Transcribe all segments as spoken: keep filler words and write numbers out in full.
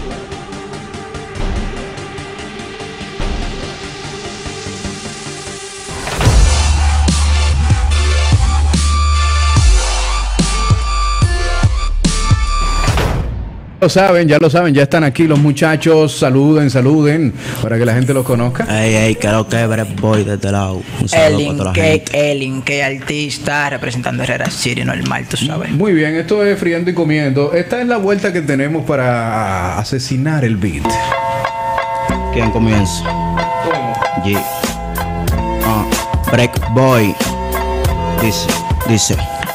Lo saben, ya lo saben, ya están aquí los muchachos. Saluden, saluden, para que la gente los conozca. Ey, ey, creo que Brett Boy de este lado. Un saludo El para toda la Inque, gente. el Inque artista, representando Herrera City, normal, tú sabes. Muy bien, esto es Friendo y Comiendo. Esta es la vuelta que tenemos para asesinar el beat. ¿Quién comienza? ¿Cómo? G. Ah, Break Boy. Dice, dice.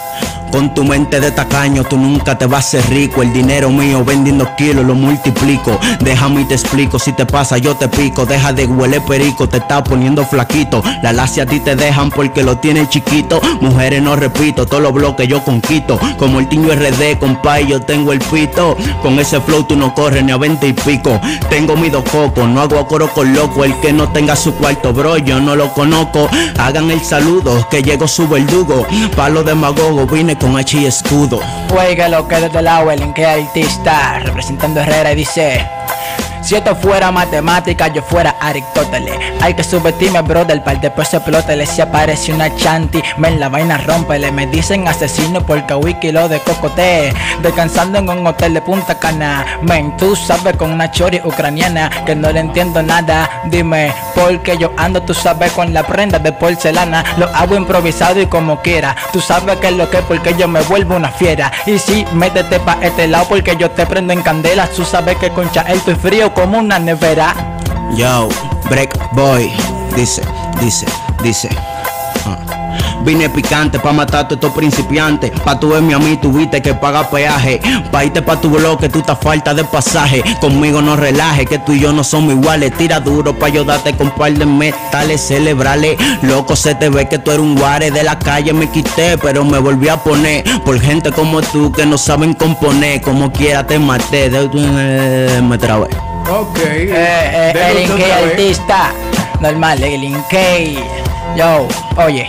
Con tu mente de tacaño tú nunca te vas a ser rico. El dinero mío vendiendo kilos lo multiplico. Déjame y te explico, si te pasa yo te pico. Deja de huele perico, te está poniendo flaquito. La lacia a ti te dejan porque lo tienes chiquito. Mujeres no repito, todos los bloques yo conquito. Como el Tiño R D, compay, yo tengo el pito. Con ese flow tú no corres ni a veinte y pico. Tengo mis dos cocos, no hago coro con loco. El que no tenga su cuarto, bro, yo no lo conozco. Hagan el saludo, que llegó su verdugo. Palo demagogo, vine con H y escudo. Oiga lo que desde el lado, el Inque artista, representando Herrera, y dice: si esto fuera matemática, yo fuera Aristóteles. Hay que subestimar, brother, para después se explótele. Si aparece una chanti, ven la vaina, rómpele. Me dicen asesino porque a wiki lo de cocote. Descansando en un hotel de Punta Cana. Men, tú sabes, con una chori ucraniana que no le entiendo nada. Dime, porque yo ando, tú sabes, con la prenda de porcelana. Lo hago improvisado y como quiera. Tú sabes que es lo que es, porque yo me vuelvo una fiera. Y si, métete pa' este lado porque yo te prendo en candela. Tú sabes que con Chael estoy frío como una nevera. Yo, Break Boy, dice, dice, dice. Uh. Vine picante pa' matar a todos estos principiantes. Pa' tu verme a mí, tuviste que pagar peaje. Pa' irte pa' tu bloque, tú estás falta de pasaje. Conmigo no relaje, que tú y yo no somos iguales. Tira duro pa' yo darte con par de metales celebrales. Loco, se te ve que tú eres un guare. De la calle me quité, pero me volví a poner. Por gente como tú que no saben componer. Como quiera te maté, de, de, me trabé. Ok. Eh, eh, el Inque artista, normal, el Inque. Yo, oye.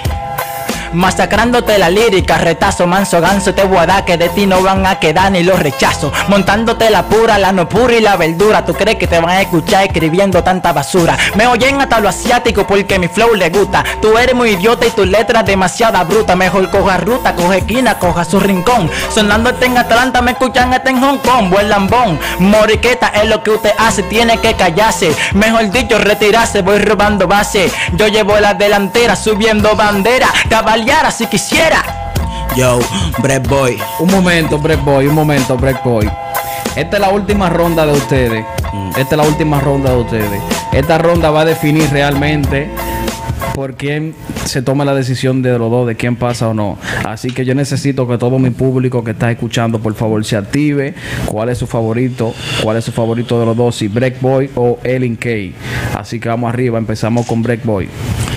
Masacrándote la lírica, retazo, manso, ganso, te voy a dar que de ti no van a quedar ni los rechazos. Montándote la pura, la no pura y la verdura. ¿Tú crees que te van a escuchar escribiendo tanta basura? Me oyen hasta lo asiático porque mi flow le gusta. Tú eres muy idiota y tus letras demasiada bruta. Mejor coja ruta, coge esquina, coja su rincón. Sonándote en Atlanta, me escuchan hasta en Hong Kong. Buen lambón, moriqueta es lo que usted hace, tiene que callarse. Mejor dicho, retirarse, voy robando base. Yo llevo la delantera, subiendo bandera. Caballera si quisiera. Yo, Break Boy. Un momento, Break Boy, un momento, Break Boy. Esta es la última ronda de ustedes. Mm. Esta es la última ronda de ustedes. Esta ronda va a definir realmente por quién se toma la decisión de los dos, de quién pasa o no. Así que yo necesito que todo mi público que está escuchando, por favor, se active. ¿Cuál es su favorito? ¿Cuál es su favorito de los dos? Si Break Boy o el Inque. Así que vamos arriba, empezamos con Break Boy.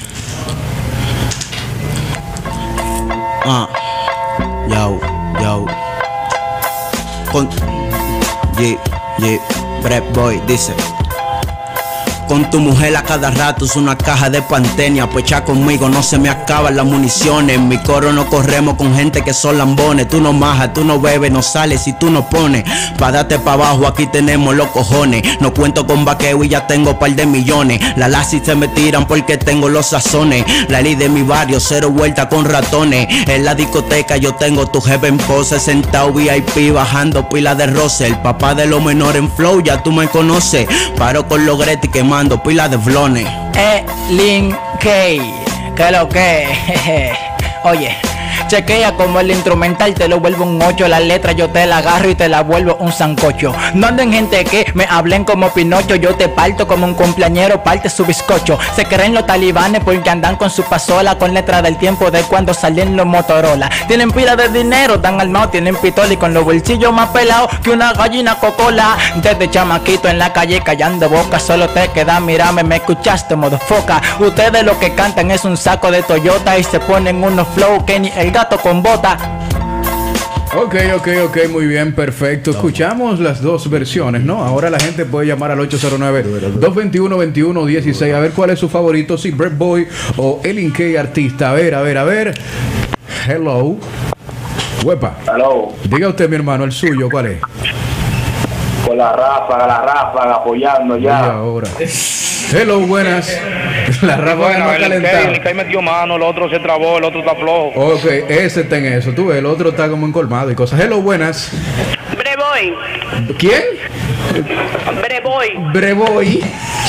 Ah, yo, yo. Con G, G, Break Boy dice. Con tu mujer a cada rato es una caja de pantenia. Pues ya conmigo no se me acaban las municiones. En mi coro no corremos con gente que son lambones. Tú no majas, tú no bebes, no sales si tú no pones. Pa' darte pa' abajo, aquí tenemos los cojones. No cuento con vaqueo y ya tengo par de millones. La lazi se me tiran porque tengo los sazones. La ley de mi barrio, cero vuelta con ratones. En la discoteca yo tengo tu jefe en pose. Sentado V I P bajando pila de roce. El papá de los menores en flow, ya tú me conoces. Paro con los Gretti quemando pila de flones. El Inque, que lo que. Oye, chequea como el instrumental te lo vuelvo un ocho. La letra yo te la agarro y te la vuelvo un sancocho. No ando en gente que me hablen como Pinocho. Yo te parto como un cumpleañero parte su bizcocho. Se creen los talibanes porque andan con su pasola, con letra del tiempo de cuando salían los Motorola. Tienen pila de dinero, tan armados, tienen pistola y con los bolsillos más pelados que una gallina cocola. Desde chamaquito en la calle callando boca, solo te queda mirarme, me escuchaste modo foca. Ustedes lo que cantan es un saco de Toyota y se ponen unos flow que ni el gato con bota. Ok, ok, ok, muy bien, perfecto. Escuchamos las dos versiones, ¿no? Ahora la gente puede llamar al ocho cero nueve, dos dos uno, dos uno uno seis a ver cuál es su favorito, si Break Boy o el Inque artista. A ver, a ver, a ver. Hello. Huepa. Hello. Diga usted, mi hermano, el suyo, ¿cuál es? Con la ráfaga, la ráfaga, apoyando ya. Y ahora. Hello, buenas. La ráfaga Bueno, no el calentada. Linkey, el Linkey metió mano, el otro se trabó, el otro está flojo. Ok, ese está en eso. Tú ves, el otro está como encolmado y cosas. Hello, buenas. Breboy, ¿Quién? Breboy. Breboy.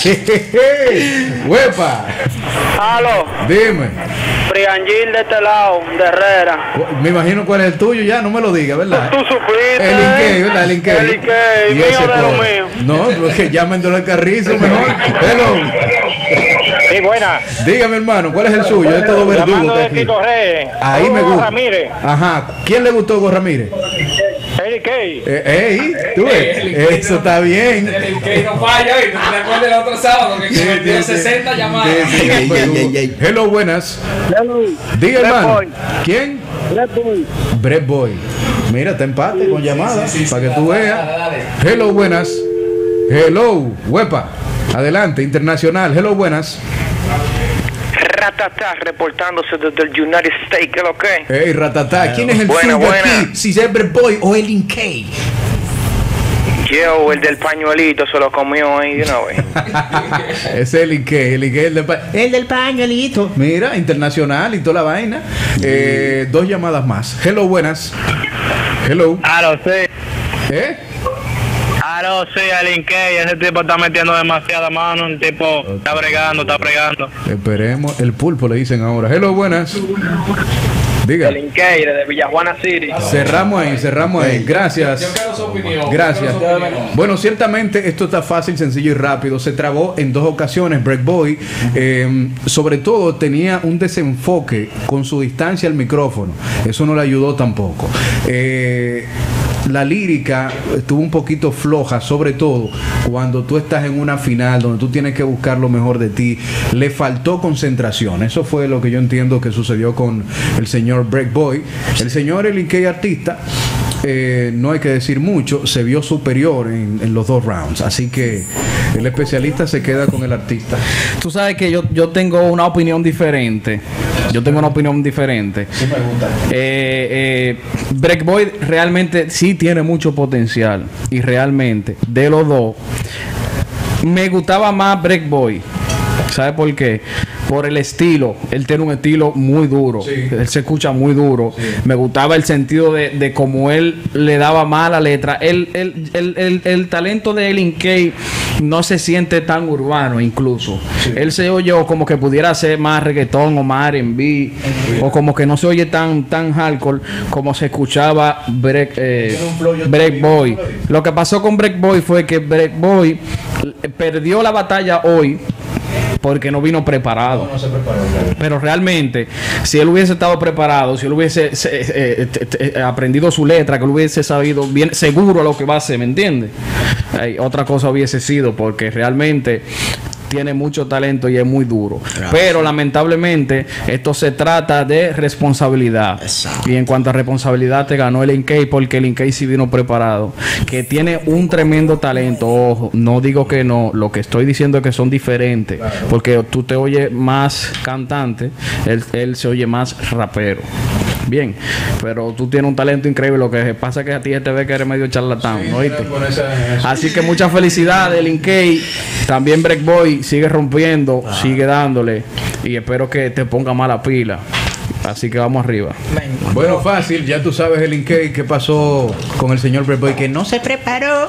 Huepa. Aló, Dime. Priangil de este lado, de Herrera. Me imagino cuál es el tuyo ya, no me lo digas, ¿verdad? Tú supiste. El Linkey, ¿verdad? El Linkey. El Linkey, Y mío ese de lo coro. mío. No, porque llámendolo al carrizo mejor. Hello. Sí, buena. Dígame, hermano, ¿cuál es el suyo? Es todo verdugo. Llamando que de aquí. Tito Reyes. Ahí me Hugo gusta. Ramírez. Ajá. ¿Quién le gustó Hugo Ramírez? El Linkey. Eh, ey, tú ves. Eso está bien. Que no falla, ¿viste? ¿Te acuerdas del otro sábado que Sí, cometió sí, sí. sesenta llamadas? Sí, sí, Ey, verdugo. ey, ey, ey. Hello, buenas. Hello, Diga, hermano. Boy. ¿Quién? Breboy. Brett Boy. Mira, está empate con llamadas para que tú veas. Hello, buenas. Hello, huepa. Adelante, internacional. Hello, buenas. Ratatá, reportándose desde el United States, ¿qué es lo que? Hey, ratatá. ¿Quién es el Buena, suyo buena. aquí? Si es Brett Boy o el Linkey. Yo, el del pañuelito, se lo comió ahí de una vez. Ese es el Linkey. El Linkey el del, pa- el del pañuelito. Mira, internacional y toda la vaina. Eh, dos llamadas más. Hello, buenas. Hello. Aló, sí. ¿Eh? Aló, sí, el Linkey. Ese tipo está metiendo demasiada mano. El tipo está bregando, está bregando. Esperemos. El pulpo le dicen ahora. Hello, buenas. Diga. El Linkey, de Villajuana City. Cerramos ahí, cerramos ahí. Gracias. Yo quiero su opinión. Gracias. Yo quiero su opinión. Bueno, ciertamente esto está fácil, sencillo y rápido. Se trabó en dos ocasiones. Break Boy, eh, sobre todo, tenía un desenfoque con su distancia al micrófono. Eso no le ayudó tampoco. Eh, la lírica estuvo un poquito floja, sobre todo cuando tú estás en una final donde tú tienes que buscar lo mejor de ti. Le faltó concentración. Eso fue lo que yo entiendo que sucedió con el señor Break Boy. El señor El Linkey artista, eh, no hay que decir mucho, se vio superior en, en los dos rounds. Así que el especialista se queda con el artista. Tú sabes que yo, yo tengo una opinión diferente. Yo tengo una opinión diferente. Sí me gusta. Eh, eh, Break Boy realmente sí tiene mucho potencial. Y realmente, de los dos, me gustaba más Break Boy. ¿Sabe por qué? Por el estilo. Él tiene un estilo muy duro. Sí. Él se escucha muy duro. Sí. Me gustaba el sentido de, de cómo él le daba más a la letra. El, el, el, el, el talento de Linkey no se siente tan urbano incluso. Sí. Él se oye o como que pudiera ser más reggaetón o más R and B. O como que no se oye tan, tan hardcore como se escuchaba Break, eh, Tiene un flow, yo Break también, Boy. un flow. Lo que pasó con Break Boy fue que Break Boy eh, perdió la batalla hoy porque no vino preparado. No se preparó. Pero realmente, si él hubiese estado preparado, si él hubiese se- eh, te- te- eh, aprendido su letra, que él hubiese sabido bien seguro a lo que va a hacer, ¿me entiendes? Ay, otra cosa hubiese sido, porque realmente tiene mucho talento y es muy duro. Gracias. Pero lamentablemente esto se trata de responsabilidad. Exacto. Y en cuanto a responsabilidad te ganó el Linkey, porque el Linkey sí vino preparado. Que tiene un tremendo talento. Ojo, no digo que no. Lo que estoy diciendo es que son diferentes. Porque tú te oyes más cantante, él, él se oye más rapero. Bien, pero tú tienes un talento increíble. Lo que pasa es que a ti te ve que eres medio charlatán, ¿no? ¿Oíste? Así que muchas felicidades, Linkey. También Break Boy sigue rompiendo, sigue dándole. Y espero que te ponga mala pila. Así que vamos arriba. Bueno, fácil, ya tú sabes el Linkey qué pasó con el señor Break Boy, que no se preparó.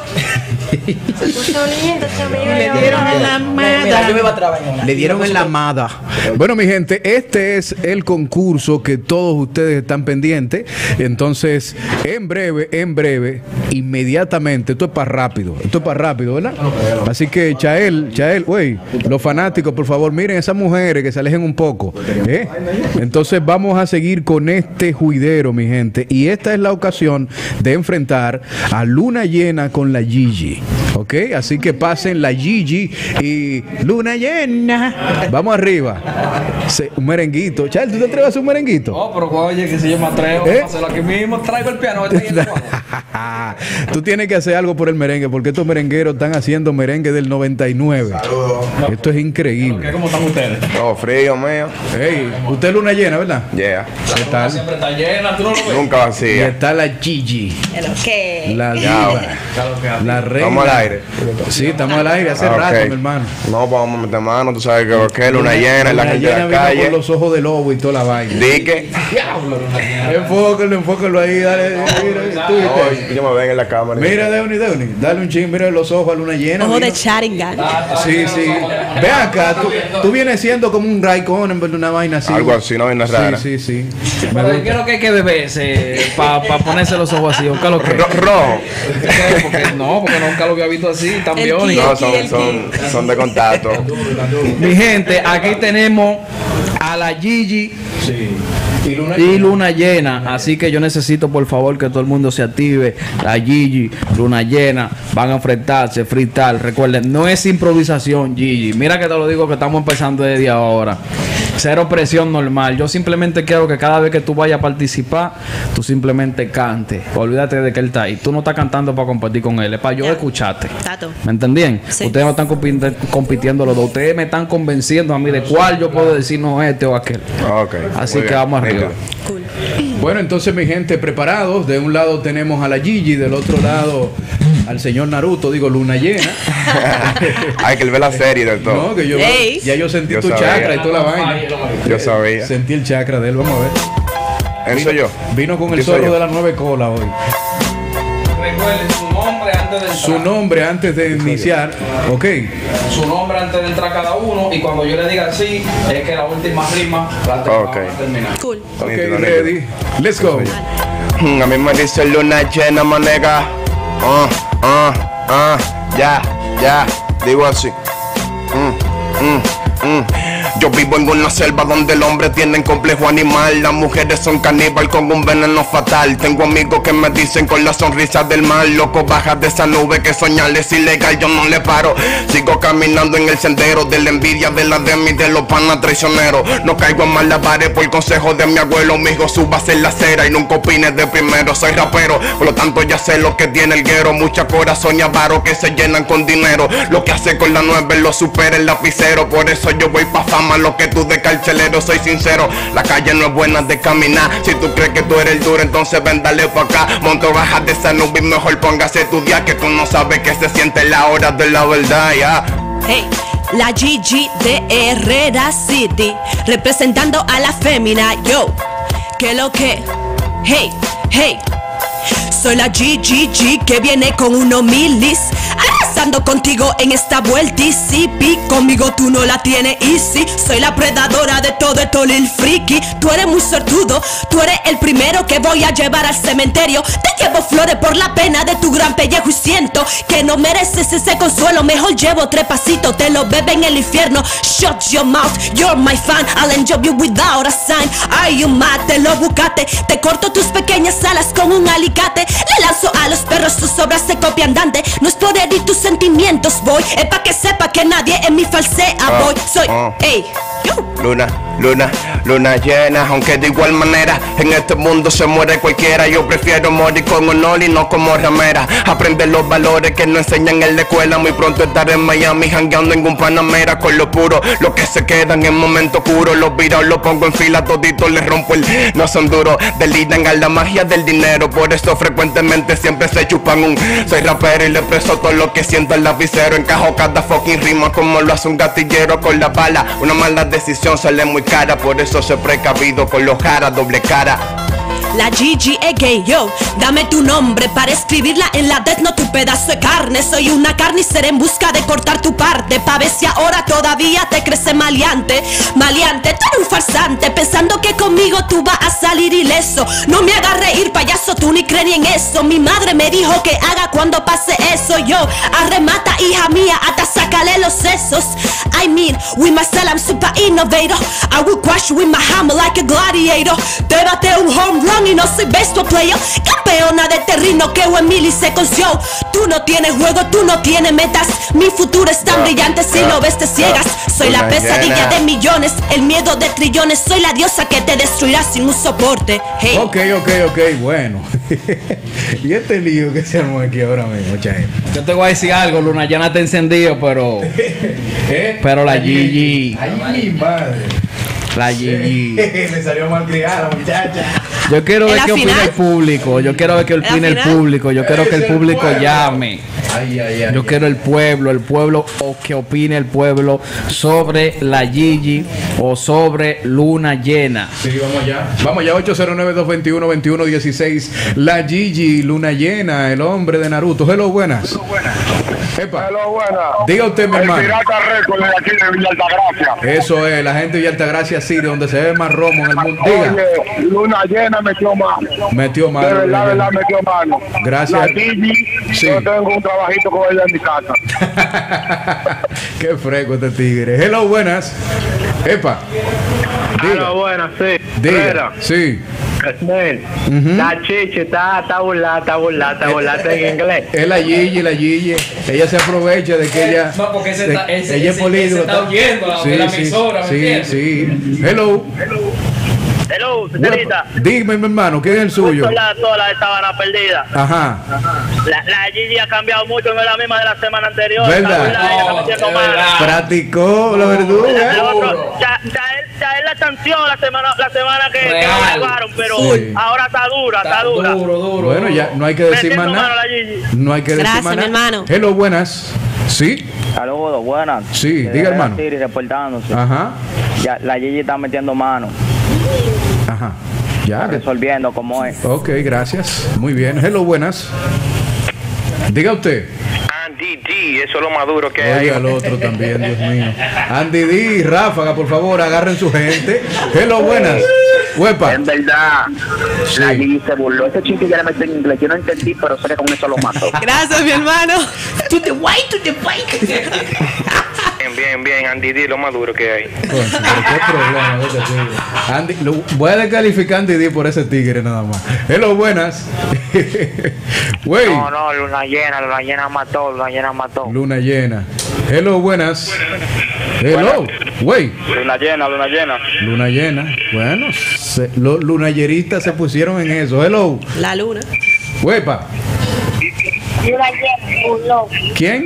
Le dieron en la mada. Yo me iba a trabar en una. Le dieron en la amada. Bueno, mi gente, este es el concurso que todos ustedes están pendientes. Entonces, en breve, en breve, inmediatamente, esto es para rápido. Esto es para rápido, ¿verdad? Así que, Chael, Chael, güey, los fanáticos, por favor, miren esas mujeres que se alejen un poco. ¿eh? Entonces, vamos a seguir con este juidero, mi gente. Y esta es la ocasión de enfrentar a Luna Llena con la Gigi. ¿Ok? Así que pasen la Gigi y Luna Llena. Vamos arriba. Se- un merenguito. Chael, ¿tú te atreves a hacer un merenguito? Oh, pero oye, que si yo me atrevo ¿Eh? a hacerlo aquí mismo, traigo el piano. Tú tienes que hacer algo por el merengue, porque estos merengueros están haciendo merengue del noventa y nueve. Saludos. Esto es increíble. ¿Cómo están ustedes? No, frío, mío. Hey, usted es luna llena, ¿verdad? Yeah. ¿Qué tal? Siempre está llena, tú no lo ves. Nunca Y vacía. está la Gigi, ¿Qué? la Ya, diva, la reina. Estamos al aire. Sí, estamos al aire hace Ah, rato, ok. mi hermano. No, pues vamos a meter mano. Tú sabes que lo que es luna llena, la Luna gente de llena la vino calle. con los ojos de lobo y toda la vaina. Dique. Enfócalo, enfócalo ahí, dale. Mira, tú, No, yo me ven en la cámara. mira Deuni, Deuni, dale un ching, mira los ojos a luna llena. Ojo vino. de Sharingan. Sí, sí. Ve acá, tú, tú vienes siendo como un Raikkonen, ¿verdad? Una vaina así. Algo así, una vaina rara. Sí, sí, sí. Me Pero gusta. ¿qué es lo que hay que beberse para pa ponerse los ojos así? ¿O qué es lo que? Ro- Rojo. Porque no, porque nunca lo había visto así, tan El biónico. No, son, son, son de contacto. Mi gente, aquí tenemos a la Gigi Y Luna y Luna Llena. Así que yo necesito, por favor, que todo el mundo se active. La Gigi, Luna Llena, van a enfrentarse, freestyle. Recuerden, no es improvisación, Gigi. Mira que te lo digo que estamos empezando desde ahora. Cero presión normal. Yo simplemente quiero que cada vez que tú vayas a participar, tú simplemente cantes. Olvídate de que él está ahí. Tú no estás cantando para competir con él, es para yo Ya. escucharte. Tato. ¿Me entendían? Sí. Ustedes no están compiti- compitiendo los dos. Ustedes me están convenciendo a mí de cuál yo puedo decir no este o aquel. Ok. Así muy que bien. vamos arriba. Cool. Bueno, entonces mi gente, preparados. De un lado tenemos a la Gigi, del otro lado al señor Naruto, digo Luna Llena. Hay que ver la serie del todo. No, que yo Ey. ya yo sentí Yo tu sabía. chakra y toda la vaina. Yo sabía. Sentí el chakra de él, vamos a ver. Eso soy yo. Vino con el Yo soy zorro yo. de las nueve colas hoy. Recuerden su nombre antes de Su nombre antes de iniciar, ok. Su nombre antes de entrar cada uno. Y cuando yo le diga así, es que la última rima la tengo Ok. a terminar. Cool. Ok, Nítido, ready. Let's go. Mm, A mí me dice luna llena, manega. Ah, ah, ah, ya, ya. Digo así. Mm, mm, mm. Yo vivo en una selva donde el hombre tiene un complejo animal. Las mujeres son caníbal con un veneno fatal. Tengo amigos que me dicen con la sonrisa del mal: loco, baja de esa nube que soñar es ilegal. Yo no le paro, sigo caminando en el sendero de la envidia, de la de mí, de los panas traicioneros. No caigo en malabares por consejo de mi abuelo. Mi hijo, subas en la acera y nunca opines de primero. Soy rapero, por lo tanto ya sé lo que tiene el guero. Mucha corazón y avaro que se llenan con dinero. Lo que hace con la nueve lo supera el lapicero. Por eso yo voy pa' fama, lo que tú de carcelero. Soy sincero, la calle no es buena de caminar. Si tú crees que tú eres el duro, entonces ven, dale pa' acá. Monto, baja de esa nube y mejor póngase a estudiar, que tú no sabes que se siente la hora de la verdad, ya. Hey, la Gigi de Herrera City, representando a la fémina, yo, que lo que, hey, hey, soy la G G G que viene con unos milis, arrasando contigo en esta vuelta y si pi, conmigo tú no la tienes easy, soy la predadora de todo esto lil friki, tú eres muy sortudo, tú eres el primero que voy a llevar al cementerio, te llevo flores por la pena de tu gran pellejo y siento que no mereces ese consuelo, mejor llevo tres pasitos, te lo bebe en el infierno, shut your mouth, you're my fan, I'll enjoy you without a sign, are you mad, te lo buscaste, te corto tus pequeñas alas con un alicate, le lanzo a los perros sus obras se copian dante, no es por herir tus sentimientos, voy, es pa' que sepa que nadie en mi falsea, voy, soy, ah. ey, yo. Luna, luna, luna llena, aunque de igual manera en este mundo se muere cualquiera. Yo prefiero morir con honor y no como ramera. Aprender los valores que no enseñan en la escuela. Muy pronto estaré en Miami jangueando en un Panamera con lo puro, lo que se quedan en momentos oscuros. Los virados los pongo en fila, toditos les rompo el, no son duros, delitan a la magia del dinero. Por eso frecuentemente siempre se chupan un, soy rapero y le expreso todo lo que siento al lapicero. Encajo cada fucking rima como lo hace un gatillero con la bala. Una mala decisión sale muy cara, por eso se precavido con los jaras, doble cara. La Gigi es gay, yo, dame tu nombre para escribirla en la death note, tu pedazo de carne. Soy una carnicera en busca de cortar tu parte, pa' ver si ahora todavía te crece maleante. Maleante, tú eres un farsante, pensando que conmigo tú vas a salir ileso. No me hagas reír, payaso, tú ni crees ni en eso. Mi madre me dijo que haga cuando pase eso, yo, arremata, hija mía, hasta sacar Quítale los sesos. I mean, with my style I'm super innovator. I will crush you with my hammer like a gladiator. Te bate un home run y no soy baseball player. Campeona de terreno que Emily se conoció. Tú no tienes juego, tú no tienes metas. Mi futuro es tan brillante, si lo ves te ciegas. Soy la pesadilla de millones, el miedo de trillones. Soy la diosa que te destruirá sin un soporte. Hey. Ok, ok, ok, bueno. Y este lío que se armó aquí ahora mismo, mucha gente. Yo te voy a decir algo, Luna Llena está encendido, pero ¿Eh? pero la Gigi, Ay, mi madre. la Gigi. Me salió mal criada, muchacha. Yo quiero ¿En ver la qué opina final? el público. Yo quiero ver qué ¿En la opina el final? público. Yo quiero que el Es el público pueblo. llame. Ay, ay, ay. Yo quiero el pueblo, el pueblo o que opine el pueblo sobre la Gigi o sobre Luna Llena. Sí, vamos allá. Vamos allá, ocho cero nueve, dos dos uno, dos uno uno seis. La Gigi, Luna Llena, el hombre de Naruto. Hello, buenas. Epa. Hello, buena. Diga usted, mi El hermano. Pirata Récord de aquí de Villa Altagracia. Eso es, la gente de Altagracia City, donde se ve más romo en el mundo. Diga. Oye, Luna Llena metió mano. Metió mano. De verdad, Luna verdad, Llena. metió mano. Gracias. La Gigi, Sí. yo tengo un trabajito con ella en mi casa. Qué fresco este tigre. Hello, buenas. Epa. Diga. Aló, buenas, sí. Diga. Mira, Sí. Esmel, la chichi está, está burlada, está burlada, está burlada en inglés. Es la Gigi, la Gigi. Ella se aprovecha de que ella. No, porque ese de- está- ese- ella es ese- políglota. ese está huyendo la- de la emisora, ¿me sí, entiendes? sí. Hello. Hello, señorita. Dime, mi hermano, ¿quién es el suyo? Justo la sola estaban perdida. Ajá. La, la Gigi ha cambiado mucho, no es la misma de la semana anterior. ¿Verdad? Está burlada, está No, metiendo es mano. verdad. Practicó la verduga. El otro, ya, ya él, ya él la sanción la semana, la semana que, que Real. lo llevaron, pero Sí. ahora está dura, está, Está dura. duro, duro. Bueno, duro. ya no hay que decir Metiendo más mano nada. la Gigi. No hay que decir Gracias, más mi nada. hermano. Hello, buenas. Sí. Saludos, buenas. Sí, De diga, hermano. Siri reportándose. Ajá. Ya, la Gigi está metiendo mano, Ajá. Ya. que- resolviendo como es. Ok, gracias. Muy bien. Hello, buenas. Diga usted. Andy D, eso es lo más duro que hay. Oiga al otro también, Dios mío. Andy D, Ráfaga, por favor, agarren su gente. Hello, buenas. Huepa. En verdad, Sí. la Gigi se burló. Ese chiste ya le metió en inglés. Yo no entendí, pero sé que con eso lo mató. Gracias, mi hermano. Bien, bien, bien, Andy D, lo más duro que hay. Concho, pero qué problema de ese tigre. Andy, lo, voy a descalificar a Andy D por ese tigre nada más. Hello, buenas. Güey. No, no, luna llena, luna llena mató, luna llena mató. Luna llena. Hello, buenas. Hello. Güey. Luna llena, luna llena. Luna llena. Bueno, se, los lunayeristas se pusieron en eso. Hello. La luna. Huepa. Luna llena, burló. ¿Quién?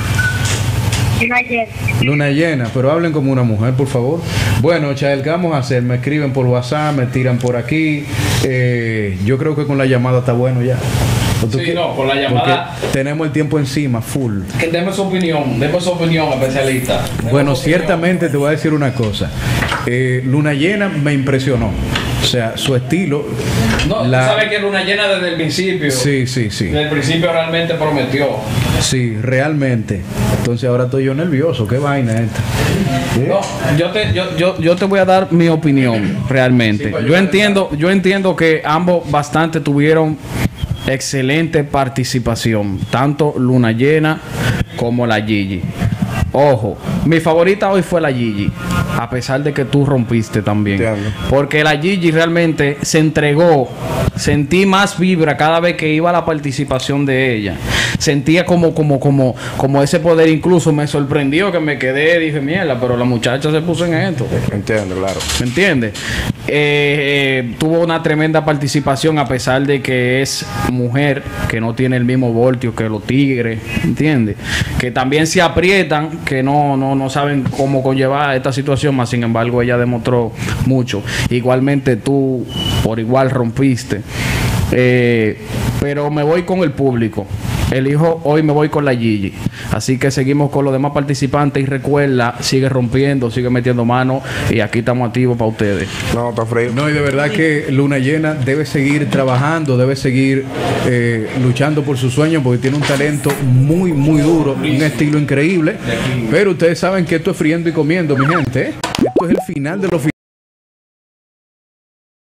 Luna llena. Luna llena, pero hablen como una mujer, por favor. Bueno, Chael, ¿qué vamos a hacer? Me escriben por WhatsApp, me tiran por aquí. Eh, yo creo que con la llamada está bueno ya. ¿O tú Sí, qué? no, con la llamada- Porque tenemos el tiempo encima, full. Que deme su opinión, deme su opinión, especialista. Deme Bueno, su opinión. ciertamente te voy a decir una cosa. Eh, Luna llena me impresionó. O sea, su estilo. No, tú la- sabes que Luna Llena desde el principio. Sí, sí, sí. Desde el principio realmente prometió. Sí, realmente. Entonces ahora estoy yo nervioso. ¿Qué vaina es esta? No, yo te, yo, yo, yo te voy a dar mi opinión realmente. Yo entiendo, yo entiendo que ambos bastante tuvieron excelente participación, tanto Luna Llena como la Gigi. Ojo, mi favorita hoy fue la Gigi, a pesar de que tú rompiste también. Entiendo. Porque la Gigi realmente se entregó. Sentí más vibra cada vez que iba a la participación de ella. Sentía como, como, como, como ese poder. Incluso me sorprendió que me quedé, dije, mierda, pero la muchacha se puso en esto. Entiendo, claro. ¿Me entiendes? Eh, eh, tuvo una tremenda participación a pesar de que es mujer, que no tiene el mismo voltio que los tigres, ¿entiendes? Que también se aprietan, que no, no, no saben cómo conllevar esta situación, más sin embargo ella demostró mucho. Igualmente tú por igual rompiste. Eh, pero me voy con el público. Elijo, hoy me voy con la Gigi. Así que seguimos con los demás participantes y recuerda, sigue rompiendo, sigue metiendo mano y aquí estamos activos para ustedes. No, está frío. No, y de verdad que Luna Llena debe seguir trabajando, debe seguir eh, luchando por sus sueños porque tiene un talento muy, muy duro, un estilo increíble. Pero ustedes saben que esto es friendo y comiendo, mi gente. ¿eh? Esto es el final de los